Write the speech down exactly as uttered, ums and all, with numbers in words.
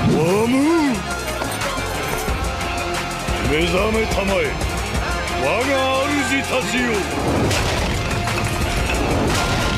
ワム目覚めたまえ、我が主たちよ。